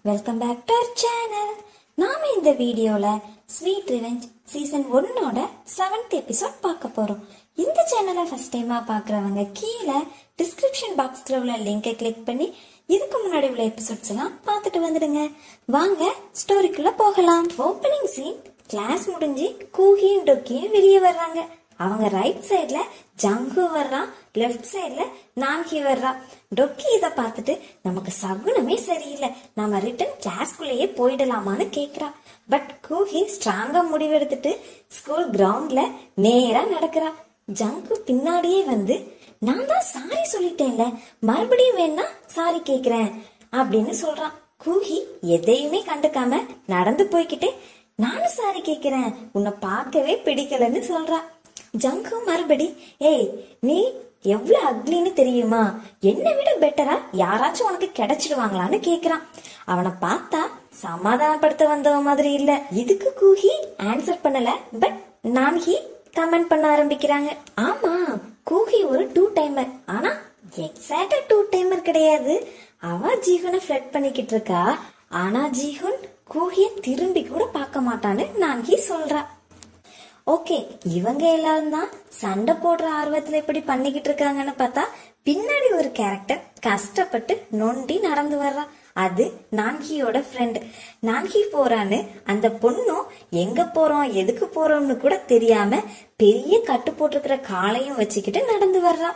Welcome back to our channel. நாம இந்த வீடியோல ஸ்வீட் ரிவெஞ்ச் சீசன் 1ஓட 7th எபிசோட் பார்க்க போறோம். இந்த சேனலை ஃபர்ஸ்ட் டைமா பாக்குறவங்க கீழே டிஸ்கிரிப்ஷன் பாக்ஸ்ல உள்ள லிங்கை கிளிக் பண்ணி இதுக்கு முன்னாடி உள்ள எபிசோட்ஸ் எல்லாம் பார்த்துட்டு வந்துடுங்க. வாங்க ஸ்டோரிக்குள்ள போகலாம். ஓப்பனிங் சீன், கிளாஸ் முடிஞ்சு கூகியும் டொக்கியும் வெளியே வர்றாங்க. அவங்க ரைட் சைட்ல ஜங்கு வர்றான், லெஃப்ட் சைட்ல நான்கி வர்றா. டொக்கி இத பார்த்துட்டு நமக்கு சகுனமே சரியில்லை, நாம ரிட்டன் கிளாஸ்குள்ளேயே போயிடலாமான்னு கேக்குறா. பட் கூகி ஸ்ட்ராங்கா முடிவெடுத்துட்டு ஸ்கூல் கிரவுண்ட்ல நேரா நடக்கிறா. ஜங்கு பின்னாடியே வந்து நான் தான் சாரி சொல்லிட்டேன்ல, மறுபடியும் வேணா சாரி கேக்குறேன் அப்படின்னு சொல்றான். கூகி எதையுமே கண்டுக்காம நடந்து போய்கிட்டே நானும் சாரி கேக்குறேன், உன்னை பார்க்கவே பிடிக்கலன்னு சொல்றா. ஜங்கு மறுபடி ஏய் நீ எவ்வளவு அக்லின்னு தெரியுமா, என்னை விட பெட்டரா யாராச்சும் உனக்கு கிடைச்சிடுவாங்களான்னு கேக்குறான். அவனை பார்த்தா சமாதானப்படுத்த வந்தவ மாதிரி இல்ல. இதுக்கு கூகி ஆன்சர் பண்ணல. பட் நான்கி கமெண்ட் பண்ண ஆரம்பிக்கிறாங்க. ஆமா, கூகி ஒரு 2 டைமர், ஆனா எக்ஸாக்டா 2 டைமர் கிடையாது. அவ ஜீகுனை ஃபிளட் பண்ணிக்கிட்டு இருக்கா, ஆனா ஜீகுன் கூகிய திரும்பி கூட பார்க்க மாட்டான்னு நான்கி சொல்றா. ஓகே, இவங்க எல்லாரும் தான் சண்டை போடுற ஆர்வத்துல இப்படி பண்ணிக்கிட்டு இருக்காங்கன்னு பார்த்தா பின்னாடி ஒரு கேரக்டர் கஷ்டப்பட்டு நொண்டி நடந்து வர்றா. அது நான்கியோட ஃப்ரெண்ட். நான்கி போறான்னு அந்த பொண்ணும் எங்க போறோம் எதுக்கு போறோம்னு கூட தெரியாம பெரிய கட்டு போட்டிருக்கிற காலையும் வச்சுக்கிட்டு நடந்து வர்றா.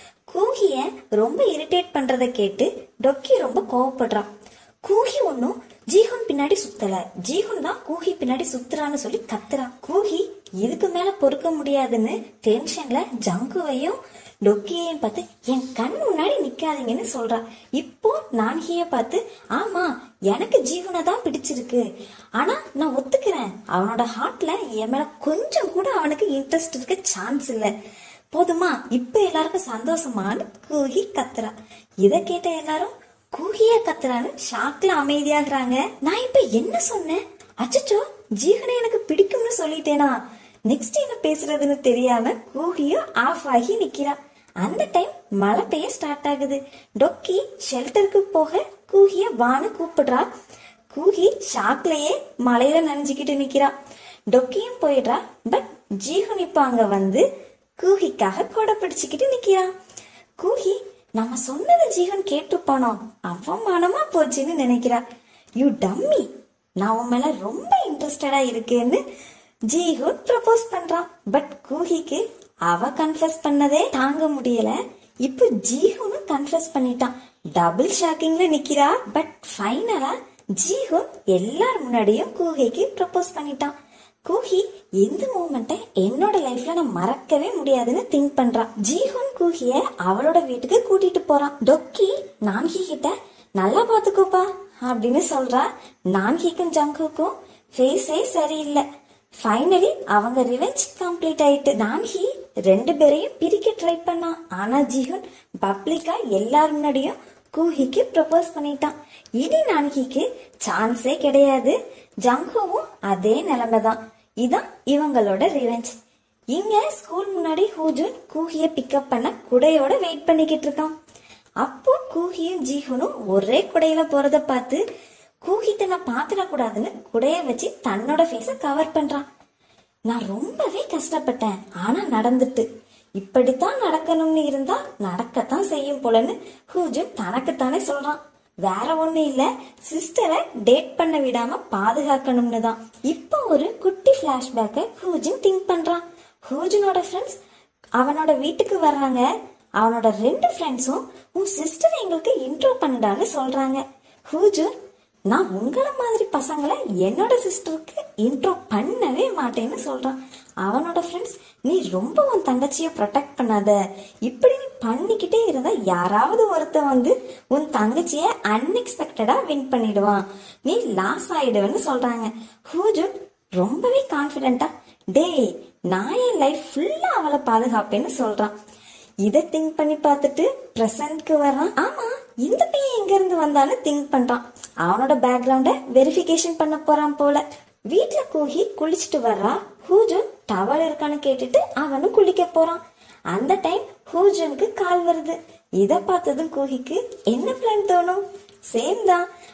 கூகிய ரொம்ப இரிட்டேட் பண்றத கேட்டு டொக்கி ரொம்ப கோவப்படுறான். கூகி ஒன்னும் ஜீகுன் பின்னாடி சுத்தல, ஜீகுன் தான் கூகி பின்னாடி சுத்துறான்னு சொல்லி கத்துறா. கூகி இதுக்கு மேல பொறுக்க முடியாதுன்னு டென்ஷன்ல ஜங்குவையும் டொக்கியையும் பார்த்து என் கண் முன்னாடி நிக்காதீங்கன்னு சொல்றா. இப்போ நான்கிய பார்த்து ஆமா எனக்கு ஜீவனை தான் பிடிச்சிருக்கு, ஆனா நான் ஒத்துக்கிறேன் அவனோட ஹார்ட்ல என் மேல கொஞ்சம் கூட அவனுக்கு இன்ட்ரெஸ்ட் இருக்க சான்ஸ் இல்ல, போதுமா இப்ப எல்லாருக்கும் சந்தோஷமானு கூகி கத்துறா. இத கேட்ட எல்லாரும் கூகியா கத்துறான்னு ஷாக்ல அமைதியாகிறாங்க. நான் இப்ப என்ன சொன்னேன், அச்சோ ஜீகனை எனக்கு பிடிக்கும்னு சொல்லிட்டேனா, நெக்ஸ்ட் என்ன பேசுறதுன்னு தெரியாம கூகியும் ஆஃப் ஆகி நிக்கிறா. அந்த டைம் மழை பெய்ய ஸ்டார்ட் ஆகுது. டொக்கி ஷெல்டருக்கு போக கூகிய வான்னு கூப்பிடுறா. கூகி ஷாக்லயே மழையில நனைஞ்சுக்கிட்டு நிக்கிறா. டொக்கியும் போயிடுறா. பட் ஜீகுன் இப்ப அங்க வந்து கூகிக்காக கொடை பிடிச்சுக்கிட்டு நிக்கிறா. கூகி நம்ம சொன்னதை ஜீவன் கேட்டுப்பானோ, அவமானமா போச்சுன்னு நினைக்கிறா. யூ டம்மி, நான் உன் மேல ரொம்ப இன்ட்ரெஸ்டடா இருக்கேன்னு ஜீகுன் ப்ரப்போஸ் பண்றான். பட் கூகிக்கு அவ கன்ஃபஸ் பண்ணதே தாங்க முடியல. இப்போ ஜீகுனும் கன்ஃபஸ் பண்ணிட்டான். டபுள் ஷாக்கிங்ல நிக்கிறா. பட் ஃபைனலா ஜீகுன் எல்லார் முன்னாடியும் கூகிக்கு ப்ரப்போஸ் பண்ணிட்டான். கூகி இந்த மூமெண்ட்டை என்னோட லைஃப்ல நான் மறக்கவே முடியாதுன்னு திங்க் பண்றான். ஜீஹுன் கூகிய அவளோட வீட்டுக்கு கூட்டிட்டு போறான். டொக்கி நான்கி கிட்ட நல்லா பாத்துக்கோப்பா அப்படின்னு சொல்றா. நான்கிக்கும் ஜங்குக்கும் ஃபேஸே சரியில்லை. ஃபைனலி அவங்க ரிவெஞ்ச் கம்ப்ளீட் ஆயிட்டு. நான்கி 2 பேரையும் பிரிக்க ட்ரை பண்ணா. ஆனா ஜீஹுன் பப்ளிக்கா எல்லார் முன்னாடியும் கூகிக்கு ப்ரப்போஸ் பண்ணிட்டான். இனி நான்கிக்கு சான்ஸே கிடையாது. ஜங்குவும் அதே நிலைமைதான். இதான் இவங்களோட ரிவெஞ்ச். இங்க ஸ்கூல் முன்னாடி ஹூஜுன் கூகிய பிக்கப் பண்ண குடையோட வெயிட் பண்ணிக்கிட்டு இருக்கான். அப்போ கூகியும் ஜீஹுனும் ஒரே குடையில போறத பார்த்து கூகி தன்னை பாத்திரக்கூடாதுன்னு குடைய வச்சு தன்னோட ஃபேஸ கவர் பண்றான். நான் ரொம்பவே கஷ்டப்பட்டேன், ஆனா நடந்துட்டு இப்படித்தான் நடக்கணும்னு இருந்தா நடக்கத்தான் செய்யும் போலன்னு ஹூஜுன் தனக்குத்தானே சொல்றான். வேற ஒண்ணு இல்ல, சிஸ்டரை டேட் பண்ண விடாம பாதுகாக்கணும்னு தான். இப்போ ஒரு குட்டி பிளாஷ்பேக்க ஹூஜுன் திங்க் பண்றான். ஹூஜுனோட ஃப்ரெண்ட்ஸ் அவனோட வீட்டுக்கு வர்றாங்க. அவனோட 2 ஃப்ரெண்ட்ஸும் உன் சிஸ்டர் எங்களுக்கு இன்ட்ரோ பண்ணுடான்னு சொல்றாங்க. ஹூஜுன் நான் உங்களை மாதிரி பசங்களை என்னோட சிஸ்டருக்கு இன்ட்ரோ பண்ணவே மாட்டேன்னு சொல்றான். அவனோட ஃப்ரெண்ட்ஸ் நீ ரொம்ப உன் தங்கச்சிய ப்ரொடெக்ட் பண்ணாத, இப்படி நீ பண்ணிக்கிட்டே இருந்தா யாராவது ஒருத்தன் வந்து உன் தங்கச்சிய அன்எக்ஸ்பெக்டடா வின் பண்ணிடுவான், நீ லாஸ் ஆயிடுவேன்னு சொல்றாங்க. ஹூஜுன் ரொம்பவே கான்பிடென்டா டேய் நான் என் லைஃப் ஃபுல்லா அவளை பாதுகாப்பேன்னு சொல்றான். இதை திங்க் பண்ணி பார்த்துட்டு பிரசன்ட்க்கு வர்றான். ஆமா இந்த பையன் எங்க இருந்து வந்தான்னு திங்க் பண்றான். அவனோட பேக்ரவுண்ட வெரிஃபிகேஷன் பண்ண போறான் போல. வீட்டுல கூகி குளிச்சுட்டு வர்றா. ஹூஜுன் டவல் இருக்கான்னு கேட்டுட்டு அவனும் குளிக்க போறான். அந்த டைம் ஹூஜுனுக்கு கால் வருது. இத பார்த்ததும் கூகிக்கு என்ன பிளான் தோணும், சேம் தான்.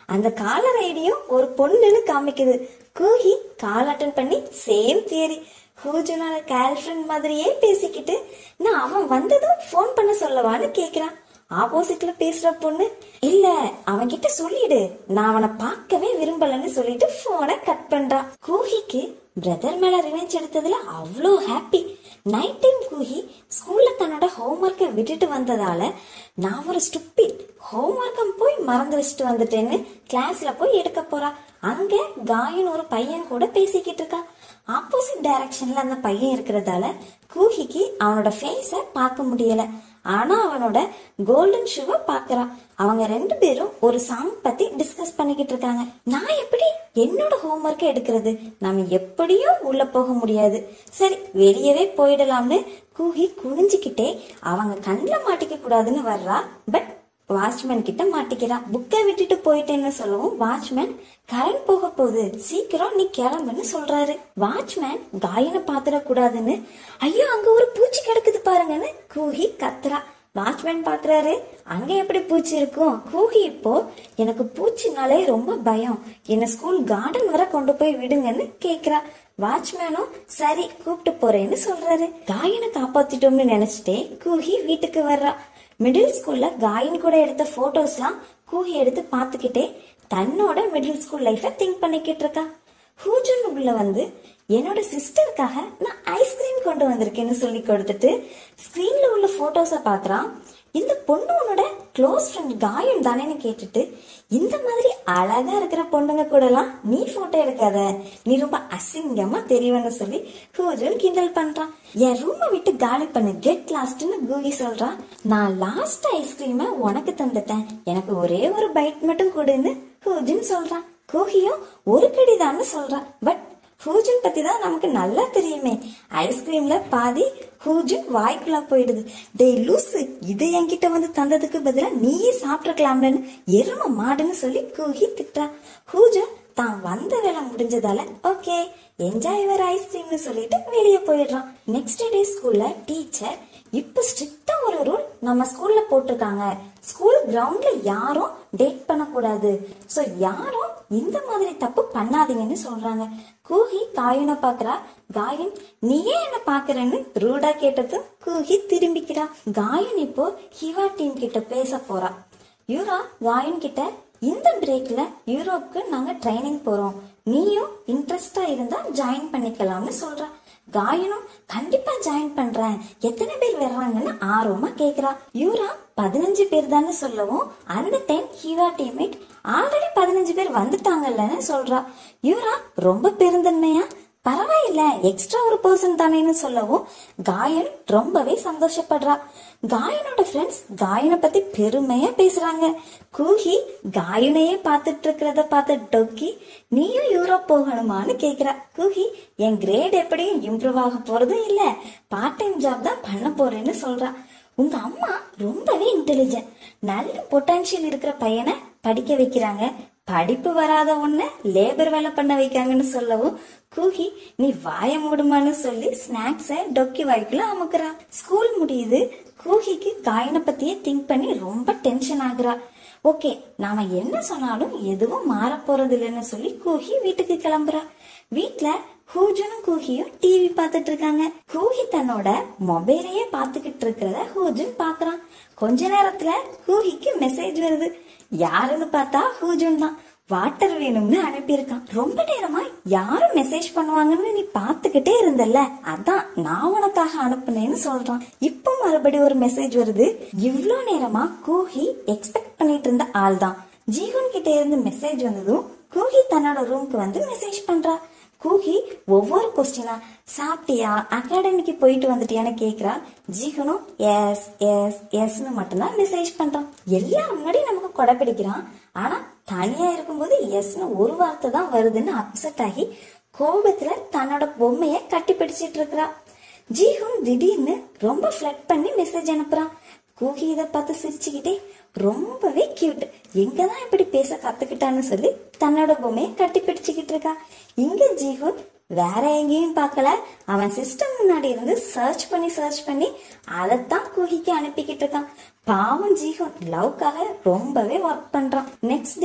அந்த காலர் ஐடியும் ஒரு பொண்ணுன்னு காமிக்குது. கூஹி கால் அட்டன் பண்ணி சேம் தியரி. ஹூஜுனோட கேர்ள் ஃப்ரெண்ட் மாதிரியே பேசிக்கிட்டு நான் அவன் வந்ததும் போன் பண்ண சொல்லவான்னு கேக்குறான். ஆப்போசிட்ல பேசுற பொண்ணு இல்ல அவன்கிட்ட சொல்லிடு, நான் அவனை பார்க்கவே விரும்பலன்னு சொல்லிட்டு போனை கட் பண்றான். கூஹிக்கு பிரதர் மேல ரிவெஞ்ச் எடுத்ததுல அவ்வளோ ஹாப்பி. நைட் டைம் கூஹி ஸ்கூல்ல தன்னோட ஹோம்ஒர்க்கை விட்டுட்டு வந்ததால நான் ஒரு ஸ்டூபிட், ஹோம்ஒர்க்கம் போய் மறந்து வச்சுட்டு வந்துட்டேன்னு கிளாஸ்ல போய் எடுக்க போறா. அங்க காயின் ஒரு பையன் கூட பேசிக்கிட்டு இருக்கா. ஆப்போசிட் டைரக்ஷன்ல அந்த பையன் இருக்கிறதால கூஹிக்கு அவனோட ஃபேஸ பார்க்க முடியல. ஆனா அவனோட கோல்டன் ஷூவை பாக்குறான். அவங்க ரெண்டு பேரும் ஒரு சாங் பத்தி டிஸ்கஸ் பண்ணிக்கிட்டு இருக்காங்க. நான் எப்படி என்னோட ஹோம்ஒர்க்கை எடுக்கிறது, நம்ம எப்படியும் உள்ள போக முடியாது, சரி வெளியவே போயிடலாம்னு கூஹி குனிஞ்சுக்கிட்டே அவங்க கண்ணில் மாட்டிக்க கூடாதுன்னு வர்றா. பட் வாட்ச்மேன் கிட்ட மாட்டிக்கிறா. புக்கை விட்டுட்டு போயிட்டேன்னு சொல்லவும் வாட்ச்மேன் கரண்ட் போக போகுது, சீக்கிரம் நீ கிளம்புன்னு சொல்றாரு. வாட்ச்மேன் காயினை பாத்திர கூடாதுன்னு ஐயோ அங்க ஒரு பூச்சி கிடக்குது பாருங்கன்னு கூஹி கத்துறா. வாட்ச்மேன் பாக்குறாரு, அங்க எப்படி பூச்சி இருக்கும்? கூஹி இப்போ எனக்கு பூச்சினாலே ரொம்ப பயம், என்ன ஸ்கூல் கார்டன் வர கொண்டு போய் விடுங்கன்னு கேக்குறா. வாட்ச்மேனும் சரி கூப்பிட்டு போறேன்னு சொல்றாரு. காயினை காப்பாத்திட்டோம்னு நினைச்சிட்டே கூஹி வீட்டுக்கு வர்றா. மிடில் ஸ்கூல்ல காயின் கூட எடுத்த போட்டோஸ்லாம் கூஹி எடுத்து பாத்துக்கிட்டே தன்னோட மிடில் ஸ்கூல் லைஃப திங்க் பண்ணிக்கிட்டு இருக்கா. ஹூஜுன் உள்ள வந்து என்னோட சிஸ்டருக்காக நான் ஐஸ்கிரீம் கொண்டு வந்திருக்கேன்னு சொல்லி கொடுத்துட்டு ஸ்கிரீன்ல உள்ள போட்டோஸ பாக்குறான். இந்த பொண்ணு உன்னோட க்ளோஸ் ஃப்ரெண்ட் காயம் தானேன்னு கேட்டுட்டு இந்த மாதிரி அழகா இருக்கிற பொண்ணுங்க கூட எல்லாம் நீ போட்டோ எடுக்காத, நீ ரொம்ப அசிங்கமா தெரியும்னு சொல்லி ஹூஜுன் கிண்டல் பண்றான். என் ரூமை விட்டு காலி பண்ணு, கெட் லாஸ்ட்னு கூகி சொல்றான். நான் லாஸ்ட் ஐஸ்கிரீமை உனக்கு தந்துட்டேன், எனக்கு ஒரே ஒரு பைட் மட்டும் கொடுன்னு ஹூஜுன் சொல்றான். கூகியும் ஒரு கடிதான்னு சொல்றான். பட் ஹூஜுன் பத்தி தான் நமக்கு நல்லா தெரியுமே, ஐஸ்கிரீம்ல பாதி ஹூஜுன் வாய்க்குள்ள போயிடுது. டேய் லூசு, இதை என்கிட்ட வந்து தந்ததுக்கு பதிலா நீயே சாப்பிட்டுருக்கலாம்னு எரும மாடுன்னு சொல்லி கூகி திட்டா. ஹூஜுன் தான் வந்த வேலை முடிஞ்சதால ஓகே என்ஜாய் யுவர் ஐஸ்கிரீம்னு சொல்லிட்டு வெளியே போயிடுறான். நெக்ஸ்ட் டே ஸ்கூல்ல டீச்சர் இப்ப ஸ்ட்ரிக்டா ஒரு ரூல் நம்ம ஸ்கூல்ல போட்டிருக்காங்க, ஸ்கூல் கிரவுண்ட்ல யாரும் டேட் பண்ணக்கூடாது, சோ யாரும் இந்த மாதிரி தப்பு பண்ணாதீங்கன்னு சொல்றாங்க. கூஹி காயினை பாக்குறா. காயின் நீயே என்ன பாக்குறன்னு ரூடா கேட்டதும் கூஹி திரும்பிக்கிறா. காயின் இப்போ ஹிவா டீம் கிட்ட பேச போறா. யூரா காயின் கிட்ட இந்த பிரேக்ல யூரோப்க்கு நாங்க ட்ரைனிங் போறோம், நீயும் இன்ட்ரெஸ்டா இருந்தா ஜாயின் பண்ணிக்கலாம்னு சொல்றா. காயினும் கண்டிப்பா ஜாயின் பண்றேன், எத்தனை பேர் வர்றாங்கன்னு ஆர்வமா கேக்குறா. யூரா 15 பேர் தானே சொல்லவும் அந்த டைம் ஹீவா டீம்மேட் ஆல்ரெடி 15 பேர் வந்துட்டாங்கல்லன்னு சொல்றா. யூரா ரொம்ப பெருந்தன்மையா பரவாயில்ல எக்ஸ்ட்ரா ஒரு பர்சன் தானேன்னு சொல்லவும் காயன் ரொம்பவே சந்தோஷப்படுறா. காயனோட ஃப்ரெண்ட்ஸ் காயனை பத்தி பெருமையா பேசுறாங்க. கூஹி காயனையே பாத்துட்டு இருக்கிறத பார்த்து டொக்கி நீயும் யூரோப் போகணுமான்னு கேக்குறா. கூஹி என் கிரேட் எப்படியும் இம்ப்ரூவ் ஆக போறதும் இல்ல, பார்ட் டைம் ஜாப் தான் பண்ண போறேன்னு சொல்றா. உங்க அம்மா ரொம்பவே இன்டெலிஜென்ட், நல்ல பொட்டன்ஷியல் இருக்கிற பையனை படிக்க வைக்கிறாங்க, படிப்பு வராத ஒண்ண லேபர் வேலை பண்ண வைக்காங்கன்னு சொல்லவும் கூஹி நீ வாய மூடுமான்னு சொல்லி ஸ்நாக்ஸ டொக்கி வாய்க்குள்ள அமுக்குறா. ஸ்கூல் முடியுது. கூஹிக்கு காயினை பத்தியே திங்க் பண்ணி ரொம்ப டென்ஷன் ஆகுறா. ஓகே நாம என்ன சொன்னாலும் எதுவும் மாற போறது இல்லைன்னு சொல்லி கூஹி வீட்டுக்கு கிளம்புறா. வீட்டுல ஹூஜுனும் கூஹியும் டிவி பாத்துட்டு இருக்காங்க. கூஹி தன்னோட மொபைலையே பாத்துக்கிட்டு இருக்கிறத ஹூஜுன் பாக்குறான். கொஞ்ச நேரத்துல கூஹிக்கு மெசேஜ் வருது. யாருன்னு பார்த்தா ஹூஜுன் தான். வாட்டர் வேணும்னு அனுப்பியிருக்கான். ரொம்ப நேரமா யாரும் மெசேஜ் பண்ணுவாங்கன்னு நீ பாத்துக்கிட்டே இருந்தல்ல, அதான் நான் உனக்காக அனுப்புனேன்னு சொல்றான். இப்போ மறுபடியும் ஒரு மெசேஜ் வருது. இவ்ளோ நேரமா கூஹி எக்ஸ்பெக்ட் பண்ணிட்டு இருந்த ஆள் தான். ஜீவன் கிட்ட இருந்து மெசேஜ் வந்ததும் கூஹி தன்னோட ரூம்க்கு வந்து மெசேஜ் பண்றா. கூஹி ஒவ்வொரு கொஸ்டினா சாப்பிட்டியா, அகாடமிக்கு போயிட்டு வந்துட்டியான்னு கேக்குறா. ஜீகனும் எஸ் எஸ் எஸ்ன்னு மட்டும்தான் மெசேஜ் பண்றான். எல்லாரும் முன்னாடி நமக்கு கொடை பிடிக்கிறான். ஆனா தனியா இருக்கும்போது எஸ்ன்னு ஒரு வார்த்தை தான் வருதுன்னு அப்செட் ஆகி கோபத்துல தன்னோட பொம்மைய கட்டி பிடிச்சிட்டு இருக்கிறா. ஜீஹுன் திடீர்னு ரொம்ப ஃபிளட் பண்ணி மெசேஜ் அனுப்புறான். கூஹி இதை பார்த்து சிரிச்சுக்கிட்டே ரொம்பவே கியூட், எங்கதான் இப்படி பேச கத்துக்கிட்டான்னு சொல்லி தன்னோட பொம்மையை கட்டி பிடிச்சுக்கிட்டு இருக்கா. இங்க ஜீஹுன் வேற எங்கேயும் பார்க்கல, அவன் சிஸ்டம் முன்னாடி இருந்து சர்ச் பண்ணி அதைத்தான் கூஹிக்கு அனுப்பிக்கிட்டு இருக்கான். பாவம் ஜீஹுன் லவ்க்காக ரொம்பவே ஒர்க் பண்றான். நெக்ஸ்ட் டே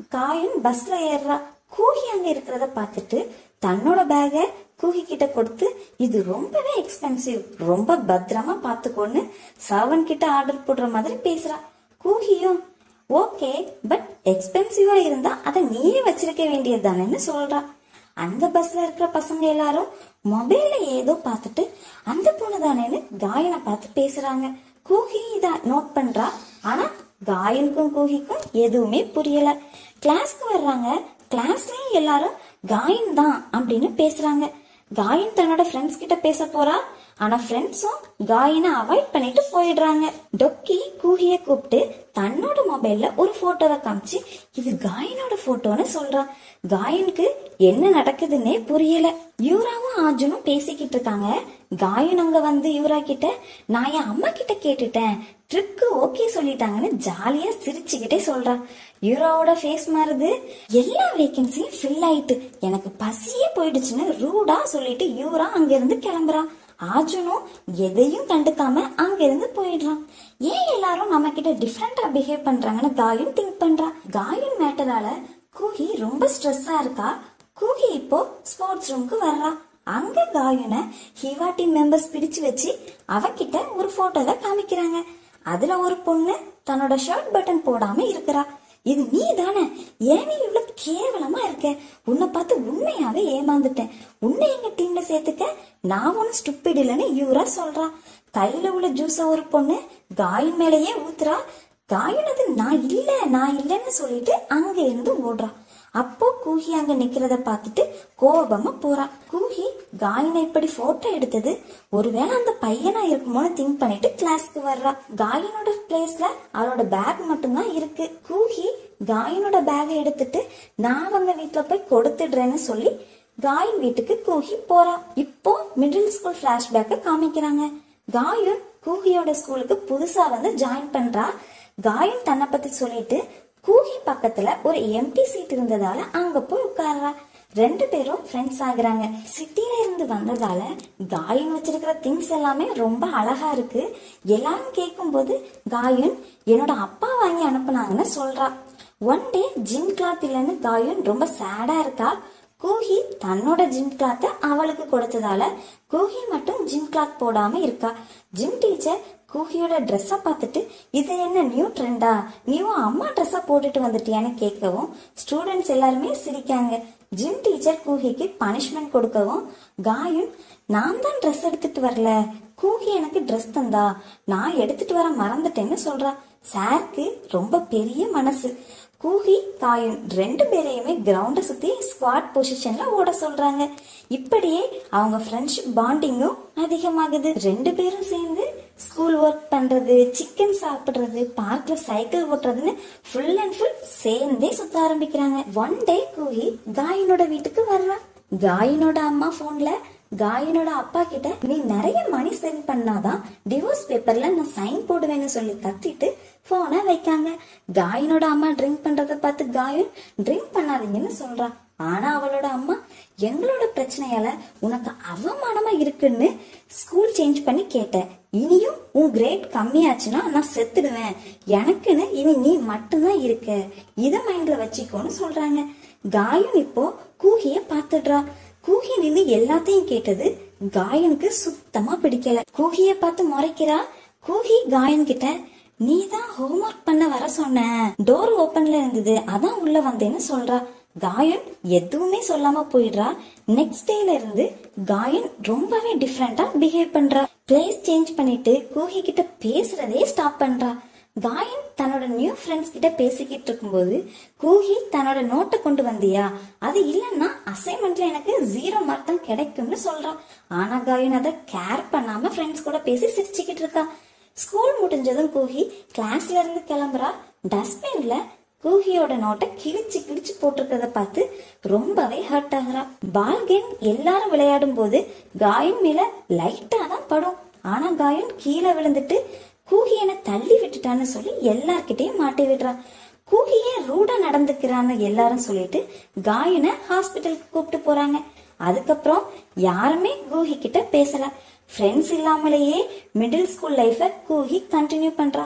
காயின் பஸ்ல ஏறுறா. கூகி அங்க இருக்கிறத பார்த்துட்டு தன்னோட பேக கூகி கிட்ட கொடுத்து, இது ரொம்பவே எக்ஸ்பென்சிவ், ரொம்ப பத்திரமா பாத்துக்கோன்னு சர்வன் கிட்ட ஆர்டர் போடுற மாதிரி பேசுறா. கூகியும் ஓகே, பட் எக்ஸ்பென்சிவா இருந்தா அதை நீயே வச்சிருக்க வேண்டியது தானேன்னு சொல்றா. அந்த பஸ்ல இருக்கிற பசங்க எல்லாரும் மொபைல்ல ஏதோ பார்த்துட்டு அந்த பொண்ணு தானேன்னு காயனை பார்த்து பேசுறாங்க. கூகி இத நோட் பண்றா. ஆனா காயனுக்கும் கூகிக்கும் எதுவுமே புரியல. கிளாஸ்க்கு வர்றாங்க. கிளாஸ்லயும் எல்லாரும் காயன் தான் அப்படின்னு பேசுறாங்க. காயன் தன்னோட ஃப்ரெண்ட்ஸ் கிட்ட பேச போறா. ஆனா ஃப்ரெண்ட்ஸும் காயனை அவாய்ட் பண்ணிட்டு போயிடுறாங்க. டொக்கி கூகிய கூப்பிட்டு தன்னோட மொபைல்ல ஒரு போட்டோவை காமிச்சு இது காயனோட போட்டோன்னு சொல்றான். காயனுக்கு என்ன நடக்குதுன்னே புரியல. யூராவும் ஆர்ஜுனும் பேசிக்கிட்டு இருக்காங்க. காயன் அங்க வந்து யூரா கிட்ட, நான் என் அம்மா கிட்ட கேட்டுட்டேன், ட்ரிப்க்கு ஓகே சொல்லிட்டாங்கன்னு ஜாலியா சிரிச்சுக்கிட்டே சொல்றான். யூராவோட ஃபேஸ் மாறுது. எல்லா வேகன்சியும் ஃபில் ஆயிட்டு எனக்கு பசியே போயிடுச்சுன்னு ரூடா சொல்லிட்டு யூரா அங்க இருந்து கிளம்புறான். ஆர்ஜுனும் எதையும் கண்டுக்காம அங்க இருந்து போயிடுறான். ஏன் எல்லாரும் நம்ம கிட்ட டிஃப்ரெண்டா பிஹேவ் பண்றாங்கன்னு காயன் திங்க் பண்றா. காயன் மேட்டரால கூகி ரொம்ப ஸ்ட்ரெஸ்ஸா இருக்கா. கூகி இப்போ ஸ்போர்ட்ஸ் ரூம்க்கு வர்றா. அங்க காயனை ஹிவா டீம் மெம்பர்ஸ் பிடிச்சு வச்சு அவகிட்ட ஒரு போட்டோவை காமிக்கிறாங்க. அதுல ஒரு பொண்ணு தன்னோட ஷர்ட் பட்டன் போடாம இருக்கிறா. இது நீ தானே? ஏன் நீ இவ்வளவு கேவலமா இருக்க? உன்னை பார்த்து உண்மையாவே ஏமாந்துட்டேன். உன்னை எங்க டீம்ல சேர்த்துக்க நான் ஒண்ணு ஸ்டூபிட் இல்லைன்னு யூரா சொல்றா. கையில உள்ள ஜூஸ ஒரு பொண்ணு காயின் மேலேயே ஊத்துறா. காயின் அது நான் இல்லைன்னு சொல்லிட்டு அங்க இருந்து ஓடுறா. அப்போ கூகி அங்க நிக்கிறத பார்த்துட்டு கோபமா போறா. கூகி காயினை இப்படி போட்டோ எடுத்தது ஒருவேளை அந்த பையனா இருக்குமோன்னு திங்க் பண்ணிட்டு கிளாஸ்க்கு வர்றா. காயினோட பிளேஸ்ல அவளோட பேக் மட்டும்தான் இருக்கு. கூகி காயினோட பேகை எடுத்துட்டு நான் அவங்க வீட்டுல போய் கொடுத்துடுறேன்னு சொல்லி காயின் வீட்டுக்கு கூகி போறா. இப்போ மிடில் ஸ்கூல் பிளாஷ்பேக்க காமிக்கிறாங்க. காயின் கூகியோட ஸ்கூலுக்கு புதுசா வந்து ஜாயின் பண்றா. காயின் தன்னை பத்தி சொல்லிட்டு கூகி பக்கத்துல ஒரு எம்டி சீட் இருந்ததால அங்க போய் உட்கார்றா. ரெண்டு பேரும் ஃப்ரெண்ட்ஸ் ஆகுறாங்க. சிட்டில இருந்து வந்ததால காயின் வச்சிருக்கிற திங்ஸ் எல்லாமே ரொம்ப அழகா இருக்கு. எல்லாரும் கேட்கும் போது காயின் என்னோட அப்பா வாங்கி அனுப்புனாங்கன்னு சொல்றா. ஒன் டே ஜிம் கிளாத் இல்லைன்னு காயின் ரொம்ப சேடா இருக்கா. கூகி தன்னோட ஜிம் கிளாத்த அவளுக்கு கொடுத்ததால கூகி மட்டும் ஜிம் கிளாத் போடாம இருக்கா. ஜிம் டீச்சர் கூகியோட ட்ரெஸ்ஸ பார்த்துட்டு இது என்ன நியூ ட்ரெண்டா, நீயும் அம்மா ட்ரெஸ்ஸ போட்டுட்டு வந்துட்டியான்னு கேட்கவும் ஸ்டூடெண்ட்ஸ் எல்லாருமே சிரிக்காங்க. ஜிம் டீச்சர் கூகிக்கு பனிஷ்மெண்ட் கொடுக்கவும் காயின் நான் தான் ட்ரெஸ் எடுத்துட்டு வரல, கூகி எனக்கு ட்ரெஸ் தந்தா, நான் எடுத்துட்டு வர மறந்துட்டேன்னு சொல்றா. சாருக்கு ரொம்ப பெரிய மனசு. கூகி காயின் ரெண்டு பேரையுமே கிரவுண்ட சுத்தி ஸ்குவாட் பொசிஷன்ல ஓட சொல்றாங்க. இப்படியே அவங்க ஃப்ரெண்ட்ஷிப் பாண்டிங்கும் அதிகமாகுது. ரெண்டு பேரும் சேர்ந்து ஸ்கூல் ஒர்க் பண்றது, சிக்கன் சாப்பிடுறது, பார்க்ல சைக்கிள் ஓட்டுறதுன்னு ஃபுல் அண்ட் ஃபுல் சேர்ந்தே சுத்த ஆரம்பிக்கிறாங்க. ஒன் டே கூகி காயினோட வீட்டுக்கு வர்றா. காயினோட அம்மா போன்ல காயினோட அப்பா கிட்ட நீ நிறைய மணி சென்ட் பண்ணாதான் டிவோர்ஸ் பேப்பர்ல நான் சைன் போடுவேன்னு சொல்லி கத்திட்டு போனை வைக்காங்க. காயினோட அம்மா ட்ரிங்க் பண்றத பார்த்து காயின் ட்ரிங்க் பண்ணாதீங்கன்னு சொல்றா. ஆனா அவளோட அம்மா எங்களோட பிரச்சனையால உனக்கு அவமானமா இருக்குன்னு ஸ்கூல் சேஞ்ச் பண்ணி கேட்டேன், இனியும் உன் கிரேட் கம்மியாச்சுன்னா நான் செத்துடுவேன், எனக்குன்னு இனி நீ மட்டும்தான் இருக்க, இத மைண்ட்ல வச்சுக்கோன்னு சொல்றாங்க. காயின் இப்போ கூகிய பாத்துடுறா. கூகி நின்று எல்லாத்தையும் கேட்டது காயனுக்கு சுத்தமா பிடிக்கல. கூகிய பார்த்து முறைக்கிறா. கூகி காயன் கிட்ட நீதான் ஹோம்ஒர்க் பண்ண வர சொன்ன, டோர் ஓபன்ல இருந்தது அதான் உள்ள வந்தேன்னு சொல்றா. காயன் எதுவுமே சொல்லாம போயிடுறா. நெக்ஸ்ட் டேல இருந்து காயன் ரொம்பவே டிஃப்ரெண்டா பிஹேவ் பண்றா. பிளேஸ் சேஞ்ச் பண்ணிட்டு கூகி கிட்ட பேசுறதே ஸ்டாப் பண்றா. காயன் தன்னோட நியூ ஃப்ரெண்ட்ஸ் கிட்ட பேசிக்கிட்டு இருக்கும்போது கூகி தன்னோட நோட்டை கொண்டு வந்தியா, அது இல்லன்னா அசைன்மெண்ட்ல எனக்கு 0 மார்க் தான் கிடைக்கும்னு சொல்றா. ஆனா காயன் அதை கேர் பண்ணாம ஃப்ரெண்ட்ஸ் கூட பேசி சிரிச்சுக்கிட்டு இருக்கா. ஸ்கூல் முடிஞ்சதும் கூகி கிளாஸ்ல இருந்து கிளம்புறா. டஸ்ட்பின்ல கூகியோட நோட்டை கிழிச்சு போட்டிருக்கிறத பார்த்து ரொம்பவே ஹர்ட் ஆகுறா. பால் கேம் எல்லாரும் விளையாடும் போது காயன் மேல லைட்டா தான் படும். ஆனா காயன் கீழே விழுந்துட்டு கூகியனை தள்ளி விட்டுட்டான்னு சொல்லி எல்லார்கிட்டையும் மாட்டி விடுறான். கூகிய ரூடா நடந்துக்கிறான்னு எல்லாரும் சொல்லிட்டு காயனை ஹாஸ்பிட்டலுக்கு கூப்பிட்டு போறாங்க. அதுக்கப்புறம் யாருமே கூகி கிட்ட பேசல. ஃப்ரெண்ட்ஸ் இல்லாமலேயே மிடில் ஸ்கூல் லைஃப கூகி கண்டினியூ பண்றா.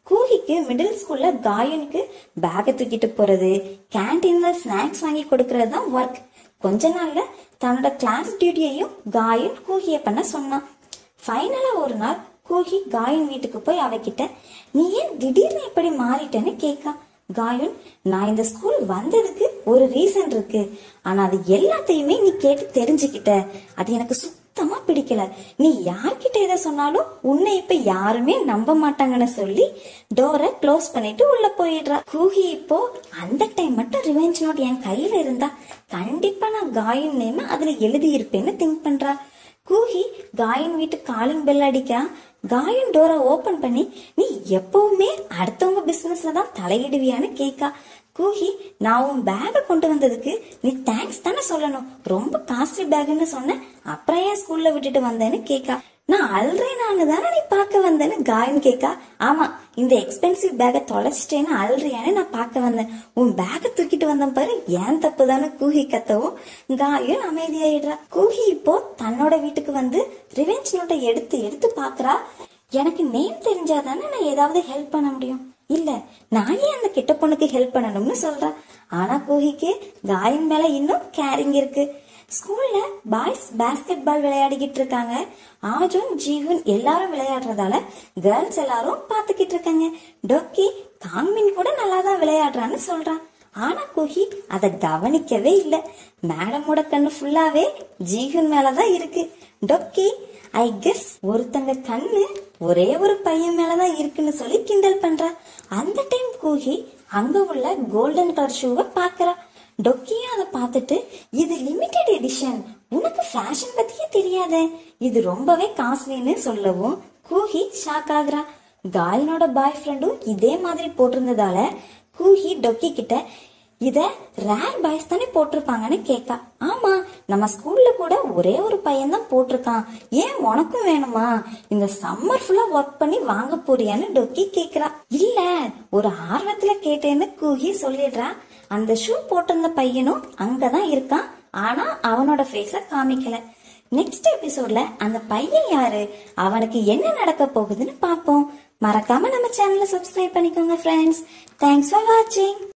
கூஹிக்கு மிடில் ஸ்கூல்ல காயனுக்கு பேக தூக்கிட்டு போறது, கேன்டீன்ல ஸ்நாக்ஸ் வாங்கி கொடுக்கறது தான் ஒர்க். கொஞ்ச நாள்ல தன்னோட கிளாஸ் டியூட்டியையும் காயன் கூஹிய பண்ண சொன்னான். ஃபைனலா ஒரு நாள் கூஹி காயன் வீட்டுக்கு போய் அவகிட்ட, நீ ஏன் திடீர்னு இப்படி மாறிட்டேன்னு கேட்கா. காயன், நான் இந்த ஸ்கூல் வந்ததுக்கு ஒரு ரீசன் இருக்கு, ஆனா அது எல்லாத்தையுமே நீ கேட்டு தெரிஞ்சுக்கிட்ட, அது எனக்கு சுத்தமா பிடிக்கல. நீ யார்கிட்ட எதை சொன்னாலும் உன்னை இப்ப யாருமே நம்ப மாட்டாங்கன்னு சொல்லி டோரை க்ளோஸ் பண்ணிட்டு உள்ள போயிடுறா. கூஹி இப்போ அந்த டைம் மட்டும் ரிவெஞ்ச் நோட் என் கையில இருந்தா கண்டிப்பா நான் காயன் நேம அதுல எழுதி இருப்பேன்னு திங்க் பண்றா. கூஹி காயன் வீட்டு காலிங் பெல் அடிக்கா. காயன் டோரை ஓபன் பண்ணி, நீ எப்பவுமே அடுத்தவங்க பிசினஸ்ல தான் தலையிடுவியான்னு கேக்கா. கூஹி, நான் உன் பேக கொண்டு வந்ததுக்கு நீ தேங்க்ஸ் தானே சொல்லணும், ரொம்ப காஸ்ட்லி பேக்னு சொன்ன, அப்புறம் ஏன் ஸ்கூல்ல விட்டுட்டு வந்தேன்னு கேக்கா. நான் அல்றேனான்னு தானே நீ பார்க்க வந்தேன்னு காயன் கேக்கா. ஆமா, இந்த எக்ஸ்பென்சிவ் பேக தொலைச்சிட்டேன்னு அல்றியான்னு நான் பார்க்க வந்தேன், உன் பேக தூக்கிட்டு வந்தேன் பாரு, ஏன் தப்பு தானே கூஹி கத்தவும் காயன் அமைதியாயிடுறா. கூஹி இப்போ தன்னோட வீட்டுக்கு வந்து ரிவெஞ்ச் நோட்டை எடுத்து எடுத்து பாக்குறா. எனக்கு நேம் தெரிஞ்சாதானே நான் ஏதாவது ஹெல்ப் பண்ண முடியும், இல்ல நான் ஏன் அந்த கெட்ட பொண்ணுக்கு ஹெல்ப் பண்ணணும்னு சொல்றா. ஆனா கூஹிக்கு காயன் மேல இன்னும் கேரிங் இருக்கு. ஸ்கூல்ல பாய்ஸ் பாஸ்கெட் பால் விளையாடிக்கிட்டு இருக்காங்க. ஆஜுன் ஜீஹுன் எல்லாரும் விளையாடுறதால கேர்ள்ஸ் எல்லாரும் பாத்துக்கிட்டு இருக்காங்க. டொக்கி காங்மின் கூட நல்லாதான் விளையாடுறான்னு சொல்றான். ஆனா கூஹி அத கவனிக்கவே இல்ல. மேடமோட கண்ணு ஃபுல்லாவே ஜீஹுன் மேலதான் இருக்கு. டொக்கி, ஐ கெஸ் ஒருத்தங்க கண்ணு ஒரே ஒரு பையன் மேலதான் இருக்குன்னு சொல்லி கிண்டல் பண்றா. அந்த டைம் கூஹி அங்க உள்ள கோல்டன் கலர் ஷூவை பாக்குறா. டொக்கியும் அதை பார்த்துட்டு, இது லிமிடெட் எடிஷன், உனக்கு ஃபேஷன் பத்தியே தெரியாதே, இது ரொம்பவே காஸ்ட்லின்னு சொல்லவும் கூஹி ஷாக் ஆகுறா. காயனோட பாய் ஃப்ரெண்டும் இதே மாதிரி போட்டிருந்ததால கூஹி டொக்கி கிட்ட, இத ரேர் பாய்ஸ் தானே போட்டிருப்பாங்கன்னு கேட்கா. ஆமா, நம்ம ஸ்கூல்ல கூட ஒரே ஒரு பையன் தான் போட்டிருக்கான், ஏன் உனக்கும் வேணுமா, இந்த சம்மர் ஃபுல்லா ஒர்க் பண்ணி வாங்க போறியான்னு டொக்கி கேக்குறா. இல்ல, ஒரு ஆர்வத்துல கேட்டேன்னு கூஹி சொல்லிடுறா. அந்த ஷூ போட்டிருந்த பையனும் அங்கதான் இருக்கான், ஆனா அவனோட ஃபேஸ காமிக்கல. நெக்ஸ்ட் எபிசோட்ல அந்த பையன் யாரு, அவனுக்கு என்ன நடக்க போகுதுன்னு பாப்போம். மறக்காம நம்ம சேனலை சப்ஸ்கிரைப் பண்ணிக்கோங்க ஃப்ரெண்ட்ஸ். தேங்க்ஸ் ஃபார் வாட்சிங்.